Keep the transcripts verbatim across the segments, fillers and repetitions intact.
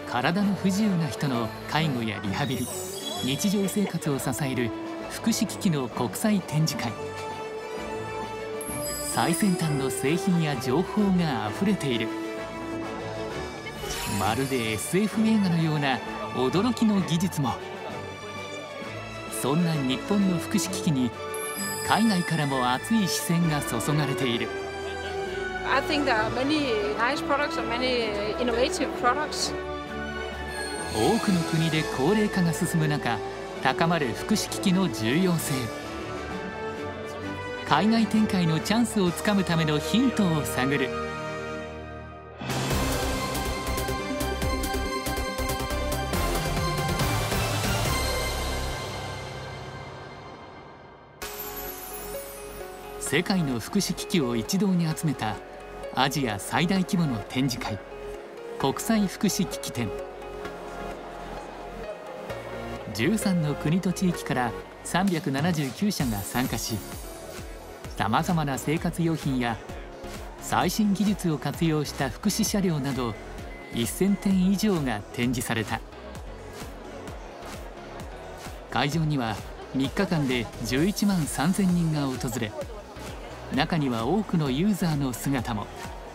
体の不自由な人の介護やリハビリ、日常生活を支える福祉機器の国際展示会。最先端の製品や情報があふれている。まるで エスエフ 映画のような驚きの技術も。そんな日本の福祉機器に海外からも熱い視線が注がれている。 I think there are many nice products and many innovative products. 多くの国で高齢化が進む中、高まる福祉機器の重要性。海外展開のチャンスをつかむためのヒントを探る。世界の福祉機器を一堂に集めたアジア最大規模の展示会、国際福祉機器展。じゅうさんの国と地域からさんびゃくななじゅうきゅうしゃが参加し、さまざまな生活用品や最新技術を活用した福祉車両などせんてん以上が展示された。会場にはみっかかんでじゅういちまんさんぜんにんが訪れ、中には多くのユーザーの姿も。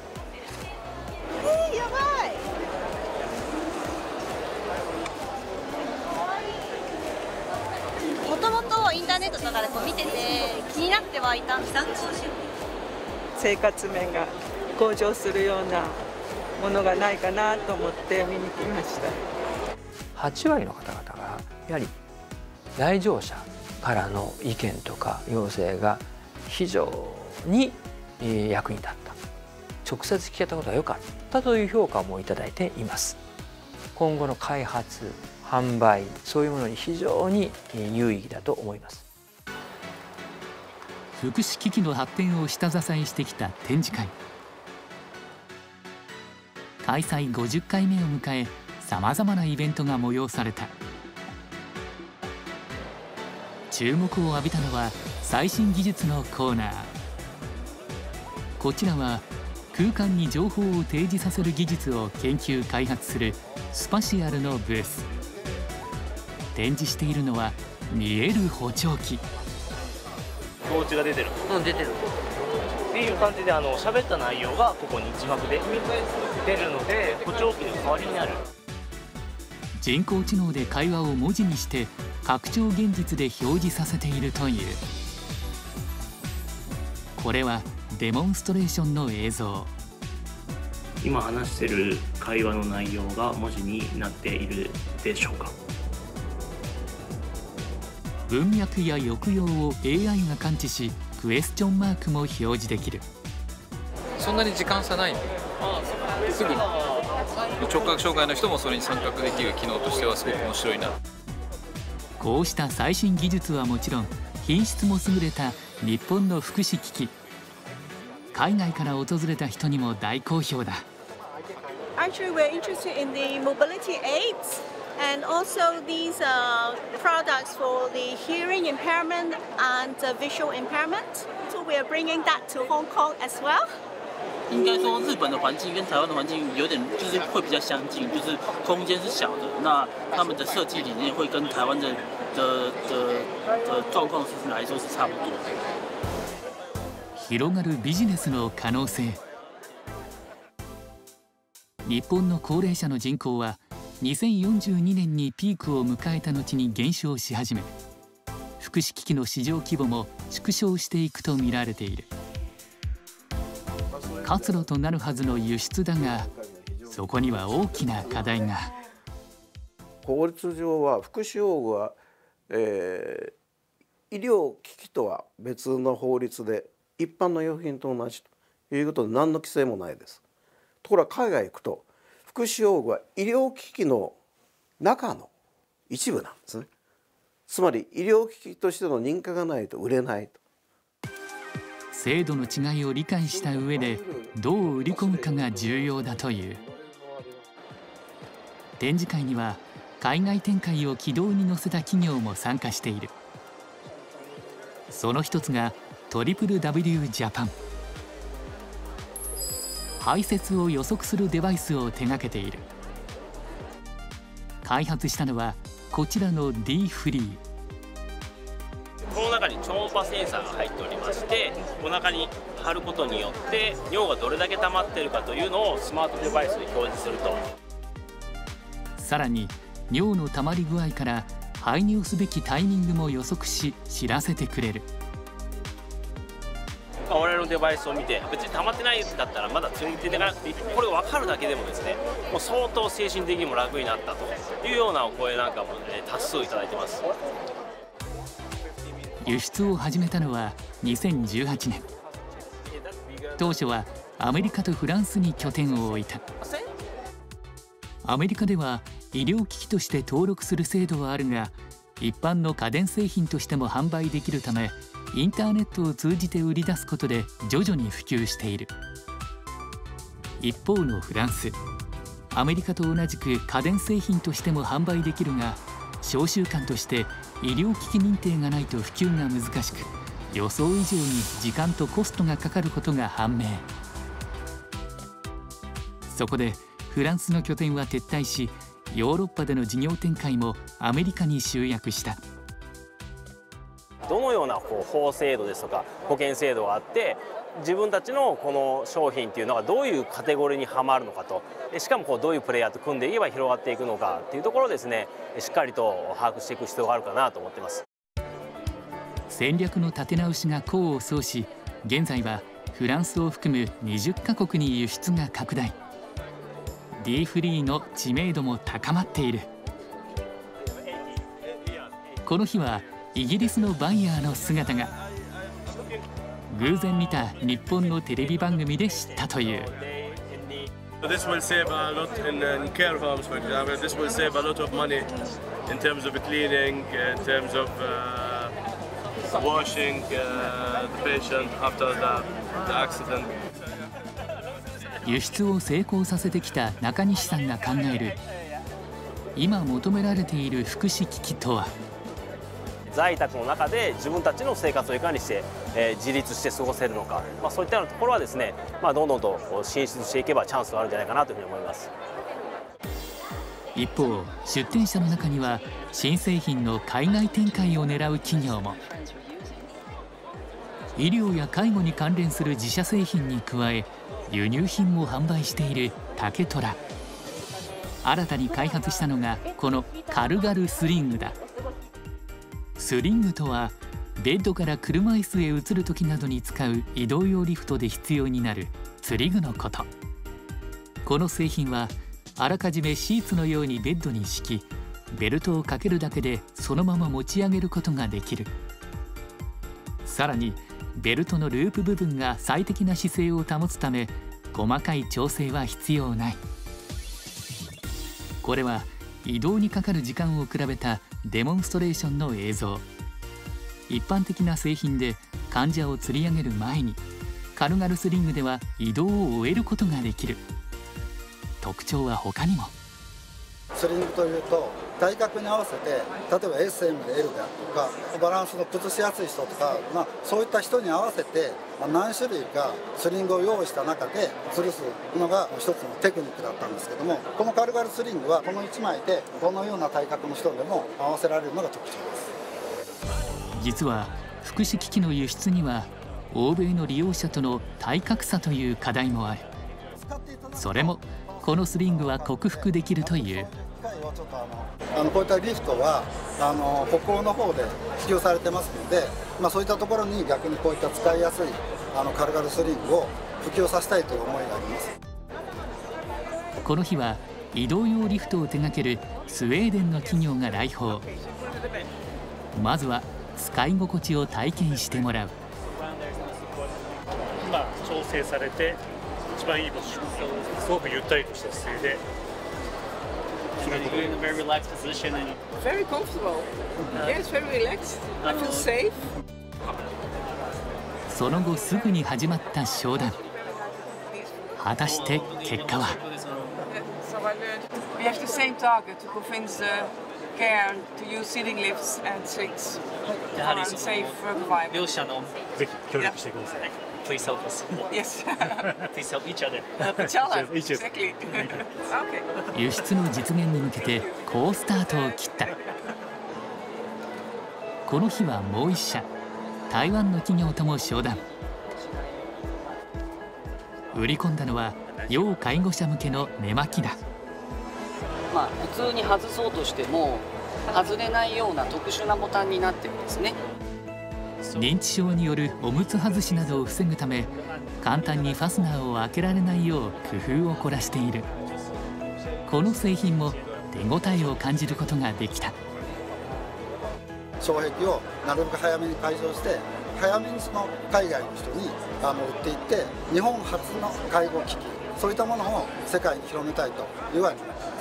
もともとインターネットとかでこう見てて気になってはいたんです。 生活面が向上するようなものがないかなと思って見に来ました。 はちわりの方々がやはり来場者からの意見とか要請が非常に役に立った、直接聞けたことが良かったという評価もいただいています。今後の開発、販売、そういうものに非常に有意義だと思います。 福祉機器の発展を下支えしてきた展示会。開催ごじゅっかいめを迎え、さまざまなイベントが催された。注目を浴びたのは最新技術のコーナー。こちらは空間に情報を提示させる技術を研究開発するスパシアルのブース。展示しているのは見える補聴器。 装置が出てる。 うん、出てる。 っていう感じで、あの喋った内容がここに字幕で出るので、補聴器の代わりになる。 人工知能で会話を文字にして拡張現実で表示させているという。これはデモンストレーションの映像。 今話してる会話の内容が文字になっているでしょうか。 文脈や抑揚を エーアイ が感知し、クエスチョンマークも表示できる。 そんなに時間差ないんで、すぐに聴覚障害の人もそれに参画できる機能としてはすごく面白いな。 こうした最新技術はもちろん、品質も優れた日本の福祉機器。海外から訪れた人にも大好評だ。 Actually, we're interested in the mobility aids and also these uh, products for the hearing impairment and uh, visual impairment. So we are bringing that to Hong Kong as well. 应该说，日本的环境跟台湾的环境有点就是会比较相近，就是空间是小的，那他们的设计理念会跟台湾的的的的状况来说是差不多。 広がるビジネスの可能性。日本の高齢者の人口はにせんよんじゅうにねんにピークを迎えた後に減少し始め、福祉機器の市場規模も縮小していくと見られている。活路となるはずの輸出だが、そこには大きな課題が。 法律上は福祉用具は、えー、医療機器とは別の法律で一般の用品と同じということで何の規制もないです。ところが海外行くと福祉用具は医療機器の中の一部なんですね。つまり医療機器としての認可がないと売れないと。 制度の違いを理解した上でどう売り込むかが重要だという。展示会には海外展開を軌道に乗せた企業も参加している。その一つがトリプル ダブリュー ジャパン。排泄を予測するデバイスを手掛けている。 開発したのはこちらの D フリー。 この中に超音波センサーが入っておりまして、お腹に貼ることによって尿がどれだけ溜まっているかというのをスマートデバイスで表示すると。 さらに尿の溜まり具合から排尿すべきタイミングも予測し知らせてくれる。 我々のデバイスを見て別に溜まってないだったらまだ釣りに出ていかなくていい、これが分かるだけでもですね、もう相当精神的にも楽になったというようなお声なんかも、ね、多数いただいてます。 輸出を始めたのはにせんじゅうはちねん。当初はアメリカとフランスに拠点を置いた。アメリカでは医療機器として登録する制度はあるが、一般の家電製品としても販売できるためインターネットを通じて売り出すことで徐々に普及している。一方のフランス、アメリカと同じく家電製品としても販売できるが、商習慣として医療機器認定がないと普及が難しく、予想以上に時間とコストがかかることが判明。そこでフランスの拠点は撤退し、ヨーロッパでの事業展開もアメリカに集約した。 どのようなこう法制度ですとか保険制度があって、自分たちのこの商品っていうのがどういうカテゴリーにはまるのかと、しかもこうどういうプレイヤーと組んでいけば広がっていくのかっていうところをですね、しっかりと把握していく必要があるかなと思っています。 戦略の立て直しが功を奏し、現在はフランスを含むにじゅっかこくに輸出が拡大。D フリーの知名度も高まっている。この日はイギリスのバイヤーの姿が。偶然見た日本のテレビ番組で知ったという。 This will save a lot in, in care homes, for example. This will save a lot of money in terms of cleaning, in terms of uh, washing uh, the patient after the, the accident. 輸出を成功させてきた中西さんが考える今求められている福祉機器とは。 在宅の中で自分たちの生活をいかにして、えー、自立して過ごせるのか、まあ、そういったようなところはですね、まあ、どんどんと進出していけばチャンスがあるんじゃないかなというふうに思います。 一方、出展者の中には新製品の海外展開を狙う企業も。医療や介護に関連する自社製品に加え輸入品も販売している竹虎。新たに開発したのがこのカルガルスリングだ。スリングとはベッドから車椅子へ移る時などに使う移動用リフトで必要になる釣り具のこと。この製品はあらかじめシーツのようにベッドに敷き、ベルトをかけるだけでそのまま持ち上げることができる。さらにベルトのループ部分が最適な姿勢を保つため細かい調整は必要ない。これは移動にかかる時間を比べたデモンストレーションの映像。一般的な製品で患者を吊り上げる前に、カルガルスリングでは移動を終えることができる。特徴は他にも。 スリングというと体格に合わせて、例えば エスエム で エル であるとかバランスの崩しやすい人とか、まあ、そういった人に合わせて何種類かスリングを用意した中で吊るすのが一つのテクニックだったんですけども、このカルガルスリングはこのいちまいでどのような体格の人でも合わせられるのが特徴です。 実は福祉機器の輸出には欧米の利用者との体格差という課題もある。それもこのスリングは克服できるという。 あのこういったリフトはあの歩行の方で普及されてますので、まあ、そういったところに逆にこういった使いやすいあのカルガルスリングを普及させたいという思いがあります。 この日は移動用リフトを手掛けるスウェーデンの企業が来訪。まずは使い心地を体験してもらう。 今調整されて一番いいポジション、すごくゆったりとした姿勢で。 Very comfortable. Yes, very relaxed. I feel safe. その後すぐに始まった商談。果たして結果は。 We have the same target to convince the care to use seating lifts and sinks やは for りそ unsafe の work environment. 両者のぜひ協力してください。 Please help us. Yes. Please help each other. Each other. Exactly. Okay. 輸出の実現に向けて好スタートを切った。この日はもう一社、台湾の企業とも商談。売り込んだのは要介護者向けの寝巻きだ。 まあ普通に外そうとしても外れないような特殊なボタンになってるんですね。 認知症によるおむつ外しなどを防ぐため、簡単にファスナーを開けられないよう工夫を凝らしている。この製品も手応えを感じることができた。 障壁をなるべく早めに解消して早めにその海外の人にあの売っていって日本初の介護機器そういったものを世界に広めたいというわけになっています。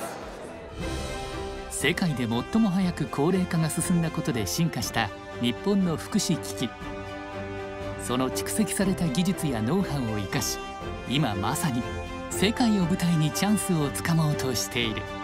世界で最も早く高齢化が進んだことで進化した日本の福祉機器。その蓄積された技術やノウハウを生かし、今まさに世界を舞台にチャンスをつかもうとしている。